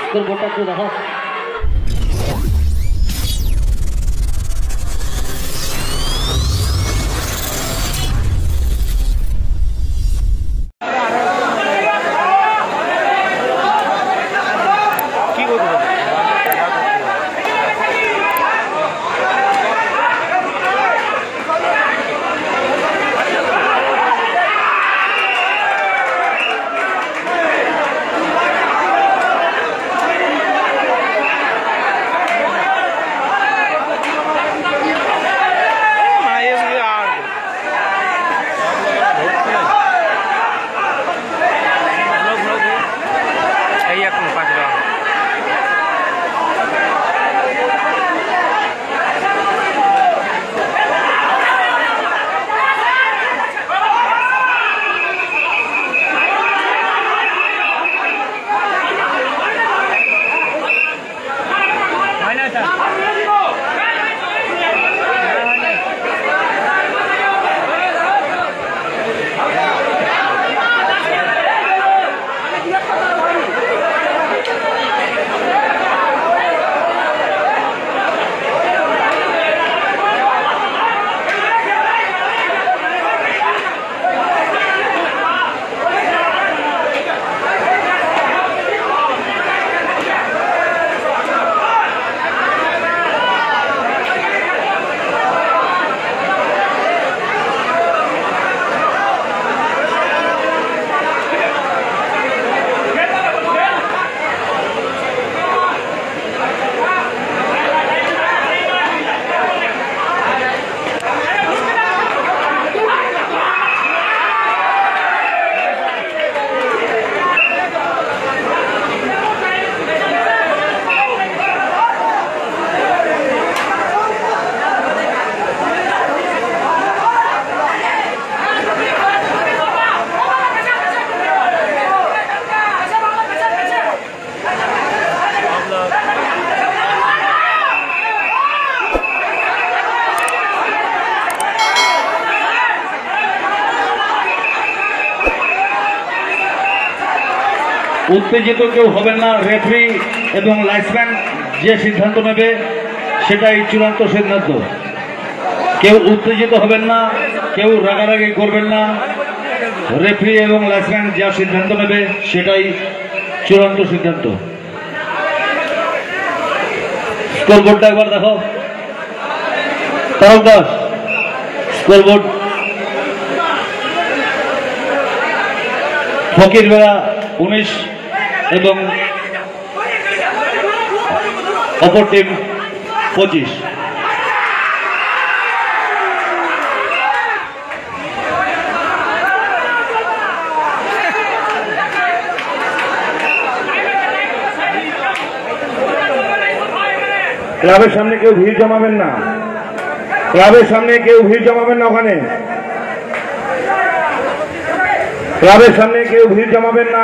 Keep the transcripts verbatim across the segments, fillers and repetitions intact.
স্কোরবোর্ডটা একটু দেখো। উত্তেজিত কেউ হবেন না। রেফারি এবং লাইন্সম্যান যে সিদ্ধান্ত নেবে সেটাই চূড়ান্ত সিদ্ধান্ত। কেউ উত্তেজিত হবেন না, কেউ রাগারাগি করবেন না। রেফারি এবং লাইন্সম্যান যা সিদ্ধান্ত নেবে সেটাই চূড়ান্ত সিদ্ধান্ত। স্কোরবোর্ডটা একবার দেখো। তারক দাস, স্কোরবোর্ড। ফকির বেড়া উনিশ এবং অপর টিম পঁচিশ। ক্লাবের সামনে কেউ ভিড় জমাবেন না, ক্লাবের সামনে কেউ ভিড় জমাবেন না, ওখানে ক্লাবের সামনে কেউ ভিড় জমাবেন না।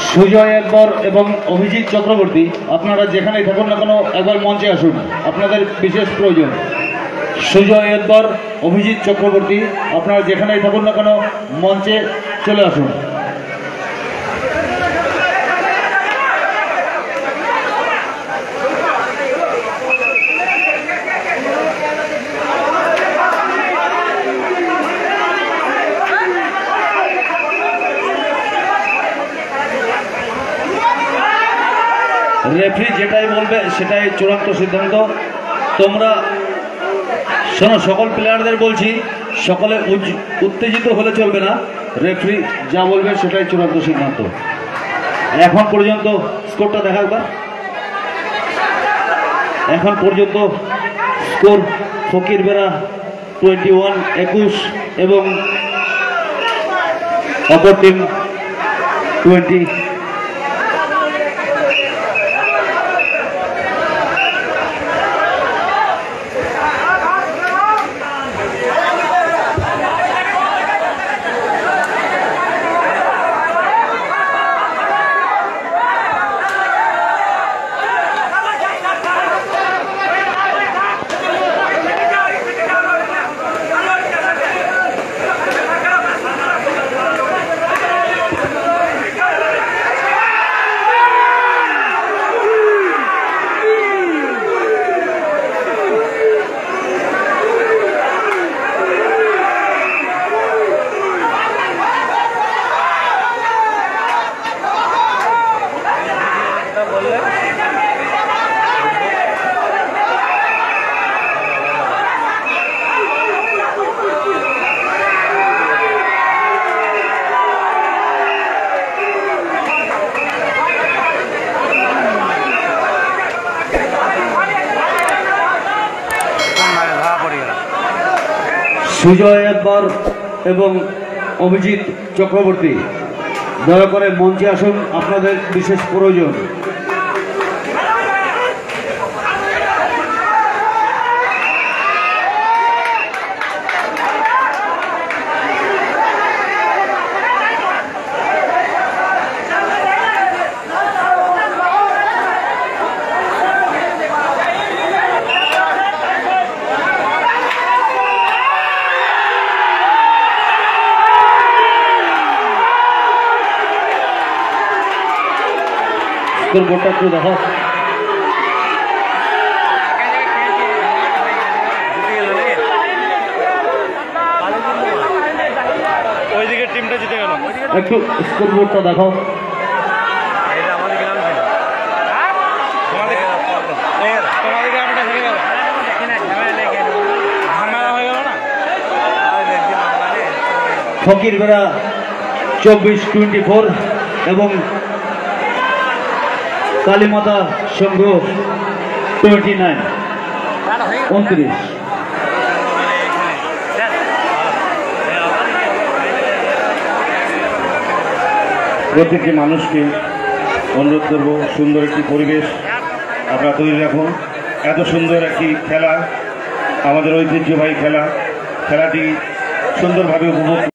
সুজয় একবার এবং অভিজিৎ চক্রবর্তী, আপনারা যেখানেই থাকুন না কেন একবার মঞ্চে আসুন, আপনাদের বিশেষ প্রয়োজন। সুজয় একবার, অভিজিৎ চক্রবর্তী, আপনারা যেখানেই থাকুন না কেন মঞ্চে চলে আসুন। রেফারি যেটাই বলবে সেটাই চূড়ান্ত সিদ্ধান্ত। তোমরা শোনো, সকল প্লেয়ারদের বলছি, সকলে উত্তেজিত হলে চলবে না। রেফারি যা বলবে সেটাই চূড়ান্ত সিদ্ধান্ত। এখন পর্যন্ত স্কোরটা দেখা একবার। এখন পর্যন্ত স্কোর ফকির বেড়া টোয়েন্টি ওয়ান একুশ এবং অপর টিম টোয়েন্টি। সুজয় একবার এবং অভিজিৎ চক্রবর্তী, দয়া করে মঞ্চে আসুন, আপনাদের বিশেষ প্রয়োজন। বোর্ডটা একটু দেখো। ওইদিকে টিমটা জিতে গেল। একটু স্কোর বোর্ডটা দেখো। ফকির বেড়া চব্বিশ টোয়েন্টি ফোর এবং কালীমাতা সংঘ টোয়েন্টি নাইন উনত্রিশ। প্রত্যেকটি মানুষকে অনুরোধ করব, সুন্দর একটি পরিবেশ আপনারা তৈরি রাখুন। এত সুন্দর একটি খেলা, আমাদের ঐতিহ্যবাহী খেলা, খেলাটি সুন্দরভাবে উপভোগ